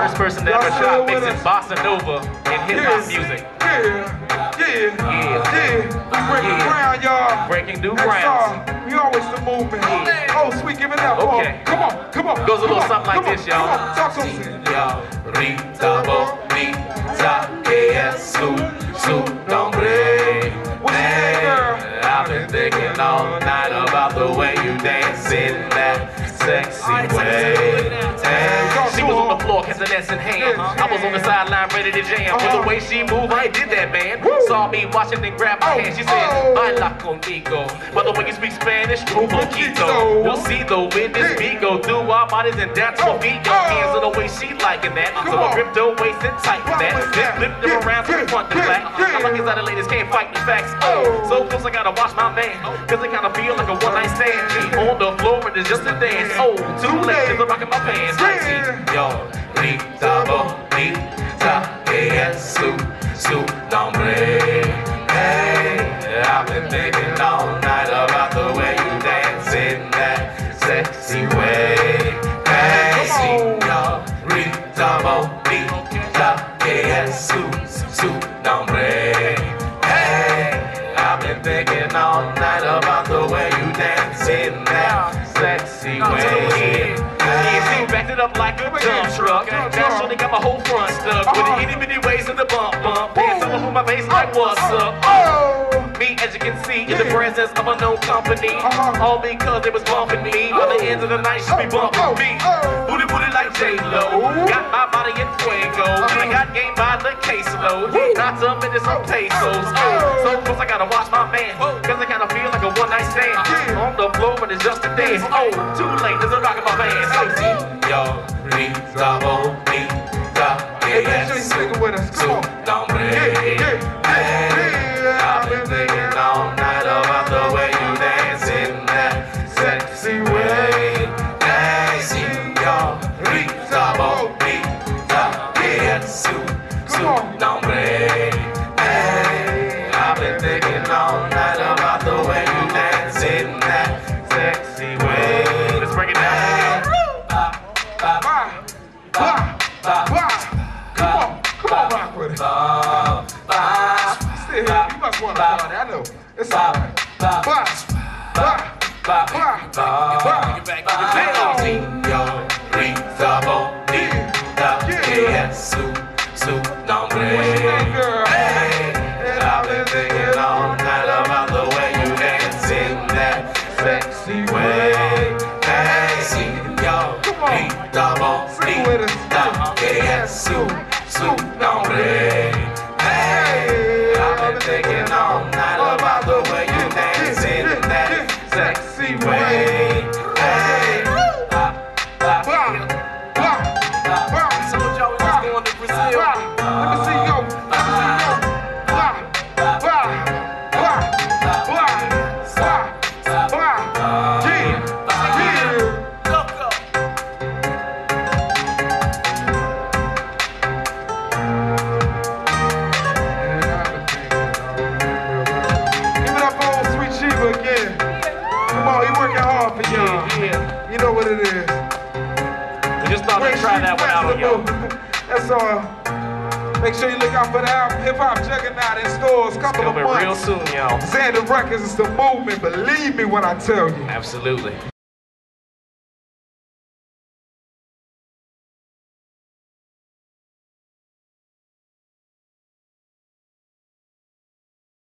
first person to ever try mixing bossa nova and hip-hop music. We breaking ground, y'all. Breaking new grounds. We always the movement. Oh, sweet, give it up. Okay. Come on. Goes a little something like this, y'all. Talk to us. Rita, bonita, que es su nombre. Hey, I've been thinking all night about the way you dance in that sexy way. Hey, she was on the floor, castanets in hand. I was on the sideline ready to jam. With the way she moved, I did that, man. Saw me watching and grabbed my hand. She said, baila conmigo. By the way you speak Spanish, un poquito. We'll see though when this beat go through our bodies and dance to beat your hands in the way she liking that. So I ripped her waist and tightened that. Then flipped them around to the front and back. I'm like these other ladies can't fight the facts. So close I gotta watch my man, cause it kinda feel like a one-night stand. On the floor and it's just a dance. Oh, too late, cause I'm rocking my pants. Yo, Rita, bonita, que es su nombre. Hey, I've been thinking all night about the way you dance in that sexy way. Hey, señorita bonita, que es su nombre. Hey, I've been thinking all night about the way you dance in that sexy way. She backed it up like a dump truck. Now she got my whole front stuck with the itty bitty waist and the bump. Pants all over my face like what's up? Me, as you can see, in the presence of a known company. All because they was bumping me. By the end of the night, she be bumping me. Booty like J-Lo. Got my body in fuego. I got game by the caseload. Not to mention some pesos. So close I gotta watch my man, cause I kinda feel like a one-night stand. On the floor and it's just a dance. Oh, too late, there's a rock in my band. Señorita bonita, que es su nombre. I've been thinking all night about the way you dance in that sexy way. Hey, señorita bonita, que es su nombre. Hey, I've been thinking all night about the way you dance in that sexy way. Let's break it down. Come on, rock with it. Stay here. You must want to party. I know. It's all right. Señorita bonita, que es su nombre. Hey, I've been thinking all night about the way you dance in that sexy way. Hey, señorita bonita, que es su nombre. Hey, I've been thinking all night about the way you dance in that sexy way. Hey, so y'all was going to Brazil. Let me see you. You know what it is. We just thought I'd try that one out on y'all. That's all. Make sure you look out for the album Hip Hop Juggernaut in stores. Couple of months. Real soon, y'all. Xander Records is the movement. Believe me when I tell you. Absolutely.